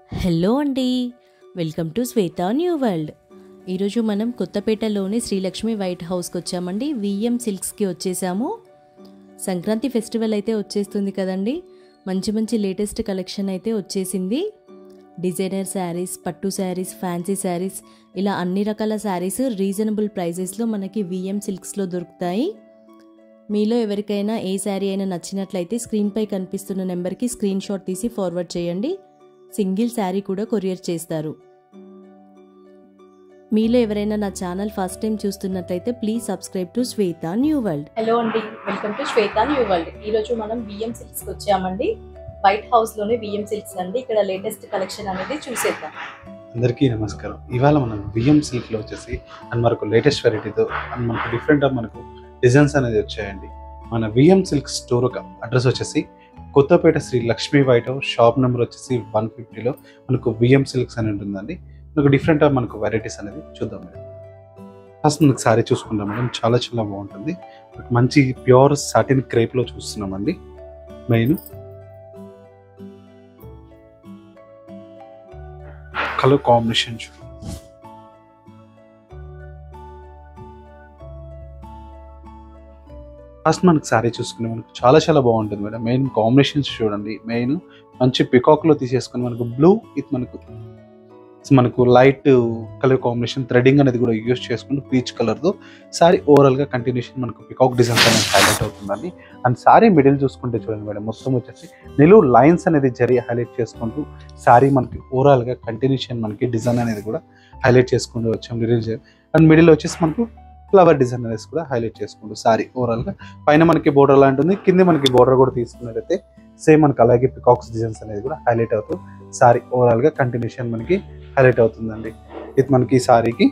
Hello అండి, welcome to Shweta new world. ఈరోజు మనం కొత్తపేటలోని శ్రీలక్ష్మి వైట్ హౌస్కి వచ్చామండి. విఎం సిల్క్స్కి వచ్చేసాము. సంక్రాంతి ఫెస్టివల్ అయితే వచ్చేస్తుంది కదండి. మంచి మంచి లేటెస్ట్ కలెక్షన్ అయితే వచ్చేసింది. డిజైనర్ శారీస్, పట్టు శారీస్, ఫ్యాన్సీ శారీస్, ఇలా అన్ని రకాల శారీస్ రీజనబుల్ ప్రైజెస్లో మనకి విఎం సిల్క్స్లో దొరుకుతాయి. మీలో ఎవరికైనా ఏ శారీ అయినా నచ్చినట్లయితే స్క్రీన్పై కనిపిస్తున్న నెంబర్కి స్క్రీన్ షాట్ తీసి ఫార్వర్డ్ చేయండి. సింగిల్ శారీ కూడా కొరియర్ చేస్తారు. మీలో ఎవరైనా నా ఛానల్ ఫస్ట్ టైం చూస్తున్నట్లయితే please subscribe to Shweta new world. Hello అండి, welcome to Shweta new world. ఈరోజు మనం విఎం సిల్క్స్కి వచ్చామండి. వైట్ హౌస్లోనే విఎం సిల్క్స్ అండి. ఇక్కడ లేటెస్ట్ కలెక్షన్ అనేది చూసేద్దాం. అందరికీ నమస్కారం. ఇవాళ మనం విఎం సిల్క్లో వచ్చేసి అండ్ మనకు లేటెస్ట్ వెరైటీతో అండ్ మనకు డిఫరెంట్ మనకు డిజైన్స్ అనేది వచ్చాయండి. మన విఎం సిల్క్ స్టోర్ ఒక అడ్రస్ వచ్చేసి Kothapeta Sri Lakshmi white house, shop number వచ్చేసి 150లో మనకు విఎం సిల్క్స్ అని ఉంటుందండి. మనకు డిఫరెంట్ మనకు వెరైటీస్ అనేది చూద్దాం మేడం. ఫస్ట్ మనకు సారీ చూసుకుంటాం మేడం. చాలా చాలా బాగుంటుంది. మంచి ప్యూర్ సాటిన్ క్రేప్లో చూస్తున్నామండి. మెయిన్ కలర్ కాంబినేషన్ ఫస్ట్ మనకు శారీ చూసుకుని మనకు చాలా చాలా బాగుంటుంది మేడం. మెయిన్ కాంబినేషన్స్ చూడండి. మెయిన్ మంచి పికాక్లో తీసేసుకుని మనకు బ్లూ ఇది మనకు లైట్ కలర్ కాంబినేషన్ థ్రెడింగ్ అనేది కూడా యూజ్ చేసుకుని పీచ్ కలర్తో శారీ ఓవరాల్గా కంటిన్యూషన్ మనకు పికాక్ డిజైన్స్ అనేది హైలైట్ అవుతుందండి. అండ్ శారీ మిడిల్ చూసుకుంటే చూడండి మేడం, మొత్తం వచ్చేసి నిలువు లైన్స్ అనేది జరి హైలైట్ చేసుకుంటూ శారీ మనకి ఓవరాల్గా కంటిన్యూషన్ మనకి డిజైన్ అనేది కూడా హైలైట్ చేసుకుంటూ వచ్చాం. అండ్ మిడిల్ వచ్చేసి మనకు ఫ్లవర్ డిజైన్ అనేది కూడా హైలైట్ చేసుకుంటూ సారీ ఓవరాల్గా పైన మనకి బోర్డర్ లా ఉంటుంది, కింద మనకి బోర్డర్ కూడా తీసుకున్నట్లయితే సేమ్ మనకి అలాగే పికాక్స్ డిజైన్స్ అనేది కూడా హైలైట్ అవుతూ సారీ ఓవరాల్గా కంటిన్యూషన్ మనకి హైలైట్ అవుతుందండి. ఇది మనకి సారీకి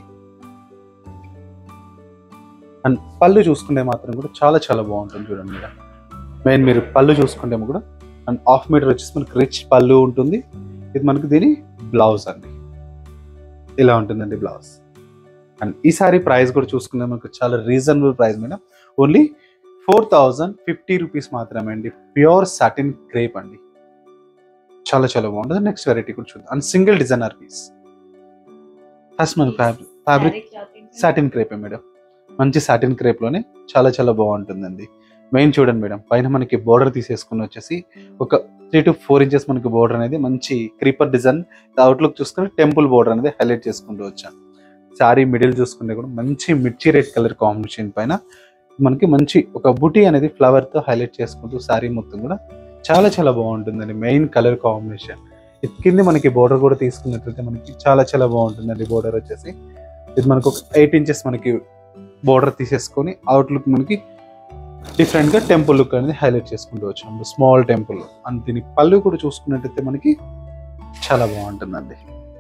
అండ్ పళ్ళు చూసుకుంటే మాత్రం కూడా చాలా చాలా బాగుంటుంది చూడండి మేడం. మెయిన్ మీరు పళ్ళు చూసుకుంటే కూడా అండ్ 1/2 మీటర్ వచ్చేసి మనకి రిచ్ పళ్ళు ఉంటుంది. ఇది మనకి దీని బ్లౌజ్ అండి, ఇలా ఉంటుందండి బ్లౌజ్. అండ్ ఈ సారీ ప్రైస్ కూడా చూసుకుంటే మనకు చాలా reasonable price madam. Only 4050 rupees మాత్రమే అండి. ప్యూర్ సాటిన్ క్రేప్ అండి, చాలా చాలా బాగుంటుంది. నెక్స్ట్ వెరైటీ కూడా చూద్దాం. And single designer piece. First మన ఫ్యాబ్రిక్ సాటిన్ క్రేపే మేడం. మంచి సాటిన్ క్రేప్లోనే చాలా చాలా బాగుంటుందండి. మెయిన్ చూడండి మేడం, పైన మనకి బోర్డర్ తీసేసుకుని వచ్చేసి ఒక 3 to 4 ఇంచెస్ మనకి బోర్డర్ అనేది మంచి క్రీపర్ డిజైన్ అవుట్లుక్ చూసుకుని టెంపుల్ బోర్డర్ అనేది హైలైట్ చేసుకుంటూ వచ్చాను. శారీ మిడిల్ చూసుకుంటే కూడా మంచి మిర్చి రెడ్ కలర్ కాంబినేషన్ పైన మనకి మంచి ఒక బుటీ అనేది ఫ్లవర్తో హైలైట్ చేసుకుంటూ శారీ మొత్తం కూడా చాలా చాలా బాగుంటుందండి. మెయిన్ కలర్ కాంబినేషన్ కింద మనకి బోర్డర్ కూడా తీసుకున్నట్లయితే మనకి చాలా చాలా బాగుంటుందండి. బోర్డర్ వచ్చేసి ఇది మనకు ఒక 8 ఇంచెస్ మనకి బోర్డర్ తీసేసుకొని అవుట్లుక్ మనకి డిఫరెంట్గా టెంపుల్ లుక్ అనేది హైలైట్ చేసుకుంటూ వచ్చాము. Small temple. అండ్ దీని పళ్ళు కూడా చూసుకున్నట్టయితే మనకి చాలా బాగుంటుందండి.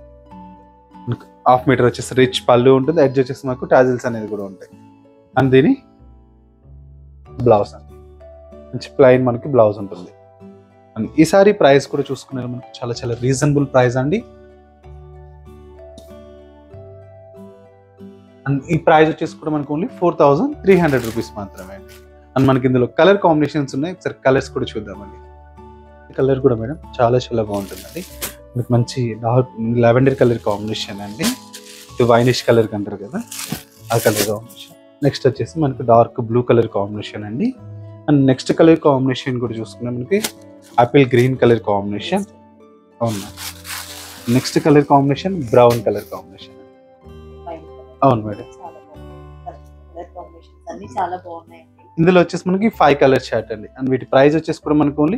1/2 మీటర్ వచ్చేసి రిచ్ పళ్ళు ఉంటుంది. ఎడ్జ్ వచ్చేసి మనకు టాజిల్స్ అనేది కూడా ఉంటాయి. అండ్ దీని బ్లౌజ్ అండి, మంచి ప్లెయిన్ మనకి బ్లౌజ్ ఉంటుంది. అండ్ ఈ సారీ ప్రైస్ కూడా చూసుకునే మనకు చాలా చాలా రీజనబుల్ ప్రైస్ అండి. అండ్ ఈ ప్రైస్ వచ్చేసి కూడా మనకు ఓన్లీ 4300 రూపీస్ మాత్రమే అండి. అండ్ మనకి ఇందులో కలర్ కాంబినేషన్స్ ఉన్నాయి. ఒకసారి కలర్స్ కూడా చూద్దామండి. కలర్ కూడా మేడం చాలా చాలా బాగుంటుందండి. మనకి మంచి డార్క్ లావెండర్ కలర్ కాంబినేషన్ అండి. ఇది వైనిష్ కలర్ అంటారు కదా, ఆ కలర్ కాంబినేషన్. నెక్స్ట్ వచ్చేసి మనకి డార్క్ బ్లూ కలర్ కాంబినేషన్ అండి. అండ్ నెక్స్ట్ కలర్ కాంబినేషన్ కూడా చూసుకున్నా మనకి ఆపిల్ గ్రీన్ కలర్ కాంబినేషన్. అవును, next colour combination brown colour combination. అవును మేడం, చాలా బాగున్నాయి. ఇందులో వచ్చేసి మనకి 5 కలర్ షర్ట్ అండి. అండ్ వీటి ప్రైస్ వచ్చేసి కూడా మనకి ఓన్లీ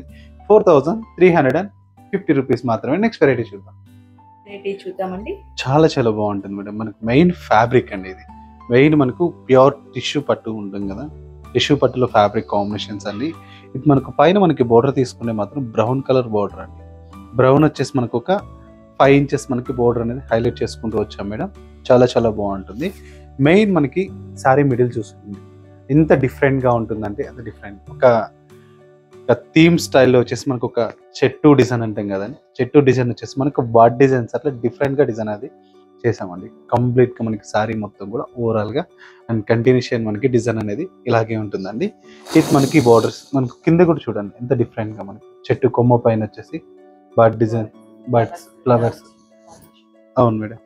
4350 రూపీస్ మాత్రమే. నెక్స్ట్ వెరైటీ చూద్దామండి. చాలా చాలా బాగుంటుంది మేడం. మనకి మెయిన్ ఫ్యాబ్రిక్ అండి. ఇది మెయిన్ మనకు ప్యూర్ టిష్యూ పట్టు ఉంటుంది కదా, టిష్యూ పట్టులో ఫ్యాబ్రిక్ కాంబినేషన్స్ అండి. ఇది మనకు పైన మనకి బోర్డర్ తీసుకుంటే మాత్రం బ్రౌన్ కలర్ బోర్డర్ అండి. బ్రౌన్ వచ్చేసి మనకు ఒక 5 ఇంచెస్ మనకి బోర్డర్ అనేది హైలైట్ చేసుకుంటూ వచ్చాం మేడం. చాలా చాలా బాగుంటుంది. మెయిన్ మనకి శారీ మిడిల్ చూస్తుంది ఎంత డిఫరెంట్గా ఉంటుందంటే అంత డిఫరెంట్. ఒక థీమ్ స్టైల్లో వచ్చేసి మనకు ఒక చెట్టు డిజైన్ అంటాం కదండి, చెట్టు డిజైన్ వచ్చేసి మనకు బర్డ్ డిజైన్స్ అట్లా డిఫరెంట్గా డిజైన్ అది చేసామండి. కంప్లీట్గా మనకి శారీ మొత్తం కూడా ఓవరాల్గా అండ్ కంటిన్యూషన్ మనకి డిజైన్ అనేది ఇలాగే ఉంటుందండి. ఇది మనకి బోర్డర్స్ మనకు కింద కూడా చూడండి ఎంత డిఫరెంట్గా మనకి చెట్టు కొమ్మ పైన వచ్చేసి బర్డ్ డిజైన్ బర్డ్స్ ఫ్లవర్స్. అవును మేడం.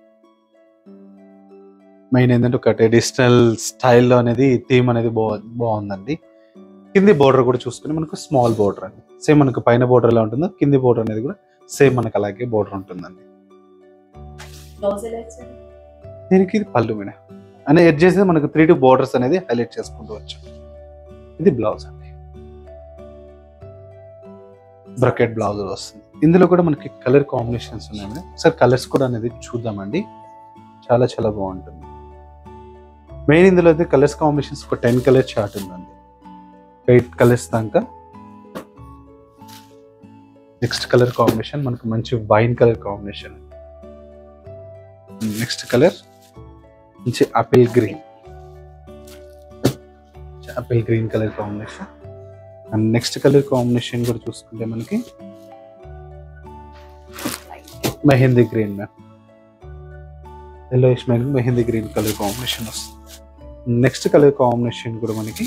మెయిన్ ఏంటంటే ఒక ట్రెడిషనల్ స్టైల్లో అనేది థీమ్ అనేది బాగుందండి. కింది బోర్డర్ కూడా చూసుకుని మనకు స్మాల్ బోర్డర్ అండి. సేమ్ మనకు పైన బోర్డర్ ఎలా ఉంటుందో కింది బోర్డర్ అనేది కూడా సేమ్ మనకు అలాగే బోర్డర్ ఉంటుందండి. దీనికి ఇది పళ్ళు మేడం అని ఎడ్ చేసి మనకు 3 బోర్డర్స్ అనేది హైలైట్ చేసుకుంటూ వచ్చు. ఇది బ్లౌజ్ అండి. బ్రకెట్ బ్లౌజ్ వస్తుంది. ఇందులో కూడా మనకి కలర్ కాంబినేషన్స్ ఉన్నాయి మేడం. ఒకసారి కలర్స్ కూడా అనేది చూద్దామండి. చాలా చాలా బాగుంటుంది. మెయిన్ ఇందులో అయితే కలర్స్ కాంబినేషన్స్ ఒక 10 కలర్ చార్ట్ ఉందండి. 8 కలర్స్ దాకా. నెక్స్ట్ కలర్ కాంబినేషన్ మనకు మంచి wine colour combination. Next colour మంచి apple green colour combination. And next colour combination కూడా చూసుకుంటే మనకి mehndi green ma'am. Yellowish mehndi green colour combination వస్తుంది. నెక్స్ట్ కలర్ కాంబినేషన్ కూడా మనకి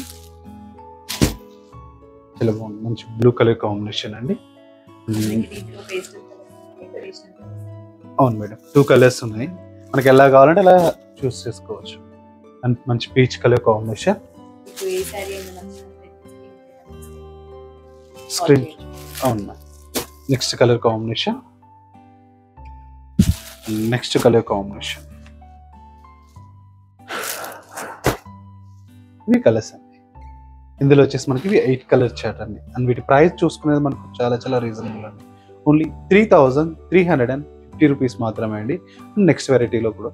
చాలా బాగుంది. మంచి బ్లూ కలర్ కాంబినేషన్ అండి. అవును మేడం. 2 కలర్స్ ఉన్నాయి. మనకి ఎలా కావాలంటే అలా చూస్ చేసుకోవచ్చు. అండ్ మంచి పీచ్ కలర్ కాంబినేషన్. స్క్రీన్ అవును. Next colour combination. Next colour combination. ఇవి కలర్స్ అండి. ఇందులో వచ్చేసి మనకి ఇవి 8 కలర్ చార్ట్ అండి. అండ్ వీటి ప్రైస్ చూసుకునేది మనకు చాలా చాలా రీజనబుల్ అండి. ఓన్లీ 3,350 రూపీస్ మాత్రమే అండి. నెక్స్ట్ వెరైటీలో కూడా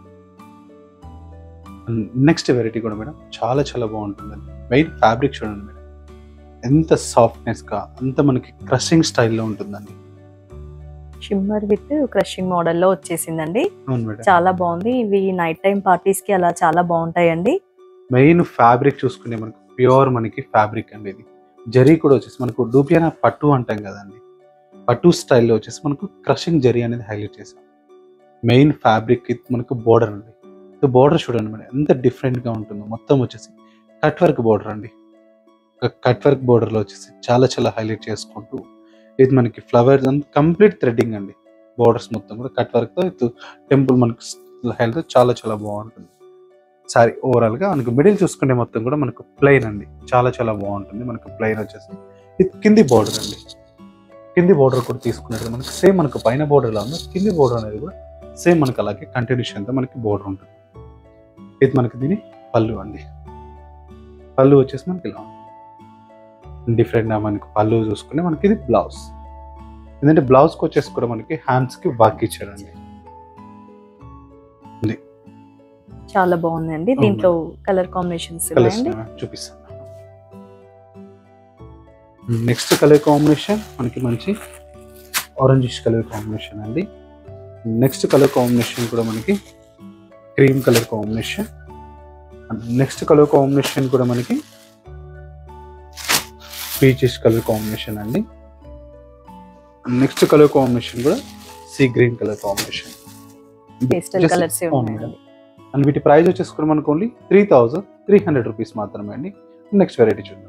నెక్స్ట్ వెరైటీ కూడా మేడం చాలా చాలా బాగుంటుందండి. మెయిన్ ఫ్యాబ్రిక్ చూడండి మేడం, ఎంత సాఫ్ట్నెస్గా అంత మనకి క్రషింగ్ స్టైల్లో ఉంటుందండి. షిమ్మర్ విత్ క్రషింగ్ మోడల్లో వచ్చేసిందండి. అవును మేడం. చాలా బాగుంది. ఇవి నైట్ టైం పార్టీస్ కి అలా చాలా బాగుంటాయండి. మెయిన్ ఫ్యాబ్రిక్ చూసుకునే మనకు ప్యూర్ మనకి ఫ్యాబ్రిక్ అండి. ఇది జరీ కూడా వచ్చేసి మనకు డూపియానా పట్టు అంటాం కదండి, పట్టు స్టైల్లో వచ్చేసి మనకు క్రషింగ్ జరీ అనేది హైలైట్ చేసాం. మెయిన్ ఫ్యాబ్రిక్ మనకు బోర్డర్ అండి. బోర్డర్ చూడండి మేడం ఎంత డిఫరెంట్గా ఉంటుందో. మొత్తం వచ్చేసి కట్ వర్క్ బోర్డర్ అండి. కట్ వర్క్ బోర్డర్లో వచ్చేసి చాలా చాలా హైలైట్ చేసుకుంటూ ఇది మనకి ఫ్లవర్స్ అండ్ కంప్లీట్ థ్రెడ్డింగ్ అండి. బోర్డర్స్ మొత్తం కూడా కట్ వర్క్తో ఇది టెంపుల్ మనకి హైలైట్ చాలా చాలా బాగుంటుంది. సారీ ఓవరాల్గా మనకు మిడిల్ చూసుకుంటే మొత్తం కూడా మనకు ప్లెయిన్ అండి. చాలా చాలా బాగుంటుంది. మనకు ప్లెయిన్ వచ్చేసి ఇది కింది బోర్డర్ అండి. కింది బోర్డర్ కూడా తీసుకున్నట్టు మనకి సేమ్ మనకు పైన బోర్డర్లో ఉంది, కింది బోర్డర్ అనేది కూడా సేమ్ మనకు అలాగే కంటిన్యూషన్తో మనకి బోర్డర్ ఉంటుంది. ఇది మనకి దీని పళ్ళు అండి. పళ్ళు వచ్చేసి మనకి ఇలా డిఫరెంట్గా మనకి పళ్ళు చూసుకుని మనకి ఇది బ్లౌజ్. ఎందుకంటే బ్లౌజ్కి వచ్చేసి కూడా మనకి హ్యాండ్స్కి వర్క్ ఇచ్చారండి. చాలా బాగుందండి. దీంట్లో కలర్ కాంబినేషన్స్ చూపిస్తాను. నెక్స్ట్ కలర్ కాంబినేషన్ మనకి మంచి ఆరెంజిష్ కలర్ కాంబినేషన్ అండి. నెక్స్ట్ కలర్ కాంబినేషన్ కూడా మనకి cream colour combination. Next colour combination కూడా మనకి పీచిష్ కలర్ కాంబినేషన్ అండి. నెక్స్ట్ కలర్ కాంబినేషన్ కూడా sea green colour combination. Pastel colours and వీటి ప్రైస్ వచ్చేసుకుని మనకు ఓన్లీ 3,300 రూపీస్ మాత్రమే అండి. నెక్స్ట్ వెరైటీ చూద్దాం.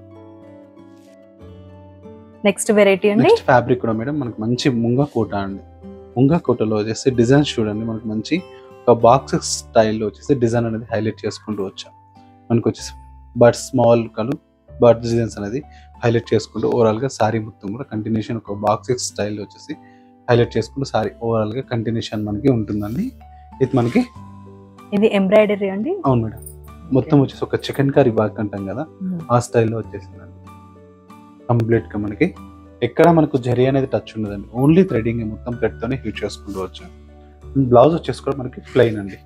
నెక్స్ట్ వెరైటీ అండి. నెక్స్ట్ ఫ్యాబ్రిక్ కూడా మేడం మనకు మంచి ముంగా కోట అండి. ముంగా కోటలో వచ్చేసి డిజైన్స్ చూడండి మనకు మంచి ఒక బాక్స్ స్టైల్లో వచ్చేసి డిజైన్ అనేది హైలైట్ చేసుకుంటూ వచ్చాం. మనకు వచ్చేసి బర్డ్ స్మాల్ కలు బర్డ్ డిజైన్స్ అనేది హైలైట్ చేసుకుంటూ ఓవరాల్గా సారీ మొత్తం కూడా కంటిన్యూషన్ ఒక బాక్స్ స్టైల్లో వచ్చేసి హైలైట్ చేసుకుంటూ సారీ ఓవరాల్గా కంటిన్యూషన్ మనకి ఉంటుందండి. ఇది మనకి ఇది ఎంబ్రాయిడరీ అండి. అవును మేడం. మొత్తం వచ్చేసి ఒక చికెన్ కర్రీ బాగ్ అంటాం కదా ఆ స్టైల్లో వచ్చేసిందండి. కంప్లీట్ గా మనకి ఎక్కడ మనకు జరీ అనేది టచ్ ఉండదండి. ఓన్లీ థ్రెడింగ్ మొత్తం థ్రెడ్ తోనే యూజ్ చేసుకుంటూ వచ్చాం. బ్లౌజ్ వచ్చేసి కూడా మనకి ప్లెయిన్ అండి.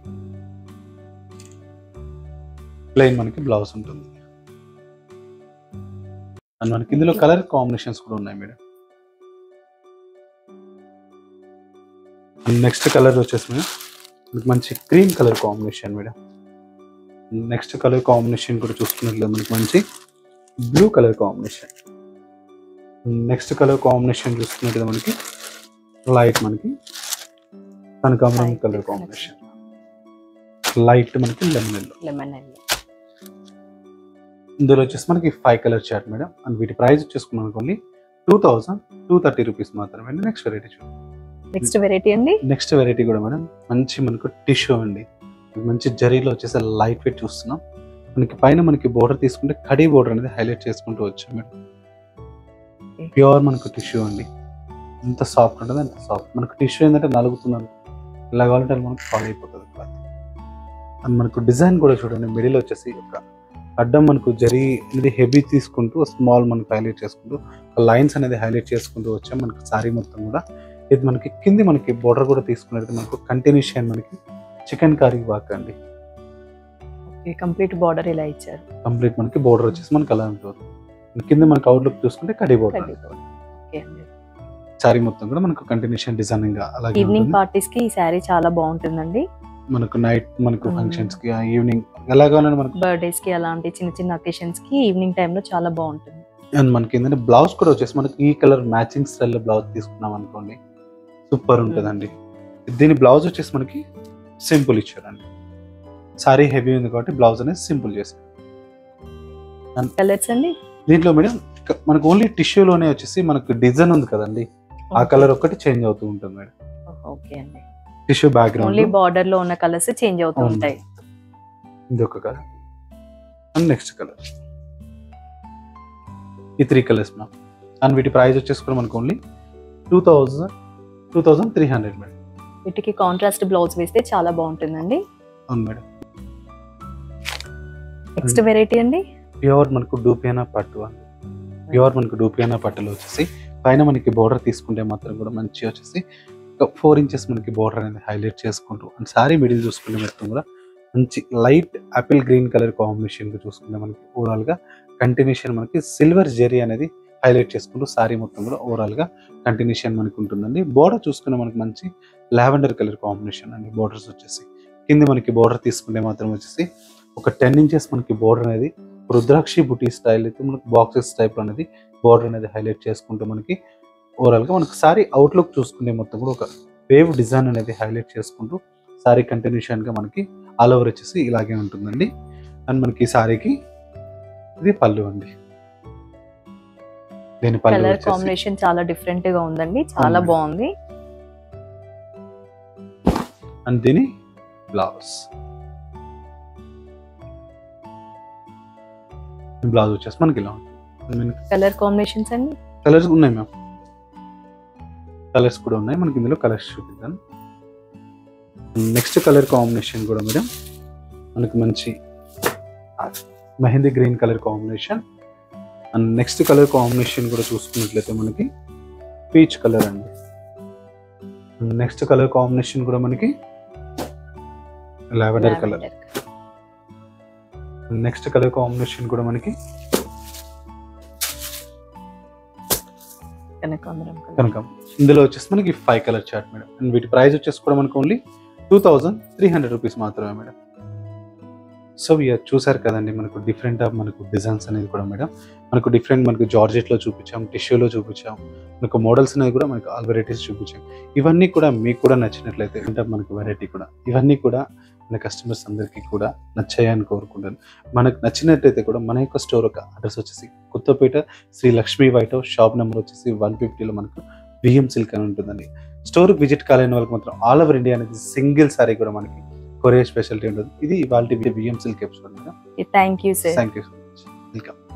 ప్లెయిన్ మనకి బ్లౌజ్ ఉంటుంది. అండ్ మనకి ఇందులో కలర్ కాంబినేషన్స్ కూడా ఉన్నాయి మేడం. నెక్స్ట్ కలర్ వచ్చేసి మేడం మంచి cream colour combination madam. Next colour combination కూడా చూసుకున్నట్లయితే మనకి మంచి blue colour combination. Next colour combination చూసుకున్నట్లయితే మనకి లైట్ మనకి కనకాంబరం కలర్ కాంబినేషన్. లైట్ మనకి లెమన్ ఎల్లో. ఇందులో వచ్చేసి మనకి 5 కలర్ చార్ట్ మేడం. అండ్ వీటి ప్రైస్ వచ్చేసుకున్నాం ఓన్లీ 2,230 రూపీస్ మాత్రమే. నెక్స్ట్ వెరైటీ చూడండి. నెక్స్ట్ వెరైటీ అండి. నెక్స్ట్ వెరైటీ కూడా మేడం మంచి మనకు టిష్యూ అండి, మంచి జరీలో వచ్చేసి లైట్ వెయిట్ చూస్తున్నాం. మనకి పైన మనకి బోర్డర్ తీసుకుంటే కడీ బోర్డర్ అనేది హైలైట్ చేసుకుంటూ వచ్చాం మేడం. ప్యూర్ మనకు టిష్యూ అండి, ఎంత సాఫ్ట్ ఉంటుంది అంత సాఫ్ట్. మనకు టిష్యూ ఏంటంటే నలుగుతుంది, ఇలా కావాలంటే మనకు ఫాలో అయిపోతుంది క్లాత్. అండ్ మనకు డిజైన్ కూడా చూడండి, మిడిల్ వచ్చేసి ఒక అడ్డం మనకు జరీ అనేది హెవీ తీసుకుంటూ స్మాల్ మనకు హైలైట్ చేసుకుంటూ లైన్స్ అనేది హైలైట్ చేసుకుంటూ వచ్చాం. మనకు సారీ మొత్తం కూడా ఇది మనకి కింది మనకి బోర్డర్ కూడా తీసుకున్నట్టు మనకు కంటిన్యూషన్ మనకి చికెన్ కర్రీ వర్క్ అండి. కంప్లీట్ బార్డర్ ఇలా ఇచ్చారు. కంప్లీట్ మనకి బోర్డర్ వచ్చేసి మనకి అలా ఉంటుంది. కింద మనకి అవుట్లుక్ చూసుకుంటే కడీ బోర్డర్. సారీ మొత్తం కూడా మనకు కంటిన్యూషన్ డిజైనింగ్ అలాగే ఈవినింగ్ పార్టీస్ కి ఈ సారీ చాలా బాగుంటుందండి. మనకు నైట్ మనకు ఫంక్షన్స్ కి ఈవినింగ్ ఎలా కావాలంటే మనకు బర్త్డేస్ కి అలాంటి చిన్న చిన్న అకేషన్స్ కి ఈవినింగ్ టైమ్ లో చాలా బాగుంటుంది. అండ్ మనకి ఏంటంటే బ్లౌజ్ కూడా వచ్చేసి మనకి ఈ కలర్ మ్యాచింగ్ స్టైల్లో బ్లౌజ్ తీసుకున్నాం అనుకోండి, సూపర్ ఉంటుందండి. దీని బ్లౌజ్ వచ్చేసి మనకి సింపుల్ ఇచ్చారండి. సారీ హెవీ ఉంది కాబట్టి బ్లౌజ్ అనేది సింపుల్ చేశారు. కలర్స్ అండి దీంట్లో మేడం మనకు ఓన్లీ టిష్యూలోనే వచ్చేసి మనకు డిజైన్ ఉంది కదండి, ఆ కలర్ ఒక్కటి చేంజ్ అవుతూ ఉంటుంది మేడం. ఓకే అండి, టిష్యూ బ్యాక్గ్రౌండ్ ఓన్లీ బార్డర్ లో ఉన్న కలర్స్ చేంజ్ అవుతూ ఉంటాయి. ఇది ఒక కలర్ అండ్ నెక్స్ట్ కలర్, ఈ 3 కలర్స్ మ్యామ్. అండ్ వీటి ప్రైస్ వచ్చేసి కూడా మనకు ఓన్లీ 2300 మేడం. వీటికి కాంట్రాస్ట్ బ్లౌజ్ వేస్తే చాలా బాగుంటుందండి. అవును మేడం. నెక్స్ట్ వెరైటీ అండి, ప్యూర్ మనకు డూపియానా పట్టు అండి. ప్యూర్ మనకు డూపియానా పట్టులో వచ్చేసి పైన మనకి బోర్డర్ తీసుకుంటే మాత్రం కూడా మంచి వచ్చేసి 4 ఇంచెస్ మనకి బోర్డర్ అనేది హైలైట్ చేసుకుంటూ అండ్ సారీ మిడిల్ చూసుకుంటే మొత్తం కూడా మంచి light apple green colour combination చూసుకుంటే మనకి ఓవరాల్ గా కంటిన్యూషన్ మనకి సిల్వర్ జెరీ అనేది హైలైట్ చేసుకుంటూ సారీ మొత్తం కూడా ఓవరాల్ గా కంటిన్యూషన్ మనకి ఉంటుందండి. బోర్డర్ చూసుకుంటే మనకి మంచి లావెండర్ కలర్ కాంబినేషన్ అండి. బోర్డర్స్ వచ్చేసి కింద మనకి బోర్డర్ తీసుకుంటే మాత్రం వచ్చేసి ఒక 10 ఇంచెస్ మనకి బోర్డర్ అనేది రుద్రాక్షి బుటీ స్టైల్ అయితే మనకి బాక్సెస్ టైప్ అనేది బోర్డర్ అనేది హైలైట్ చేసుకుంటూ మనకి ఓవరాల్ గా మనకి సారీ అవుట్లుక్ చూసుకుంటే మొత్తం కూడా ఒక వేవ్ డిజైన్ అనేది హైలైట్ చేసుకుంటూ సారీ కంటిన్యూషన్ గా మనకి ఆల్ ఓవర్ వచ్చేసి ఇలాగే ఉంటుందండి. అండ్ మనకి సారీకి ఇది పళ్ళు అండి. దీని పళ్ళు కలర్ కాంబినేషన్ చాలా డిఫరెంట్ గా ఉందండి, చాలా బాగుంది. అండ్ దీని బ్లౌజ్ వచ్చేసి మనకి ఇలా ఉంటుంది. కలర్ కాంబినేషన్స్ అండి, కలర్స్ ఉన్నాయి మ్యామ్, కలర్స్ కూడా ఉన్నాయి మనకి. ఇందులో కలర్స్ చూపిద్దాం. నెక్స్ట్ కలర్ కాంబినేషన్ కూడా మేడం మనకి మంచి mehndi green colour combination. And next colour combination కూడా చూసుకున్నట్లయితే మనకి పీచ్ కలర్ అండి. నెక్స్ట్ కలర్ కాంబినేషన్ కూడా మనకి lavender colour. Next colour combination కూడా మనకి కనకం. ఇందులో వచ్చేసి మనకి 5 కలర్ చార్ట్ మేడం. అండ్ వీటి ప్రైస్ వచ్చేసి కూడా మనకు ఓన్లీ 2300 రూపీస్ మాత్రమే మేడం. సో ఇయర్ చూసారు కదండి, మనకు డిఫరెంట్ ఆఫ్ మనకు డిజైన్స్ అనేది కూడా మేడం మనకు డిఫరెంట్ మనకు జార్జెట్లో చూపించాం, టిష్యూలో చూపించాం, మనకు మోడల్స్ అనేది కూడా మనకు ఆల్ వెరైటీస్ చూపించాం. ఇవన్నీ కూడా మీకు కూడా నచ్చినట్లయితే అంటే మనకు వెరైటీ కూడా ఇవన్నీ కూడా మన కస్టమర్స్ అందరికీ కూడా నచ్చాయని కోరుకుంటాను. మనకు నచ్చినట్లయితే కూడా మన యొక్క స్టోర్ ఒక అడ్రస్ వచ్చేసి Kothapeta Sri Lakshmi white house, shop number వచ్చేసి 150లో మనకు విఎం సిల్క్ అని ఉంటుందండి. స్టోర్కి విజిట్ కాలేని వాళ్ళకి మాత్రం ఆల్ ఓవర్ ఇండియా అనేది సింగిల్ సారీ కూడా మనకి కొరియర్ స్పెషాలిటీ ఉంటుంది. ఇది ఇవాళ VM silk episode madam. Thank you sir. Thank you so much. Welcome.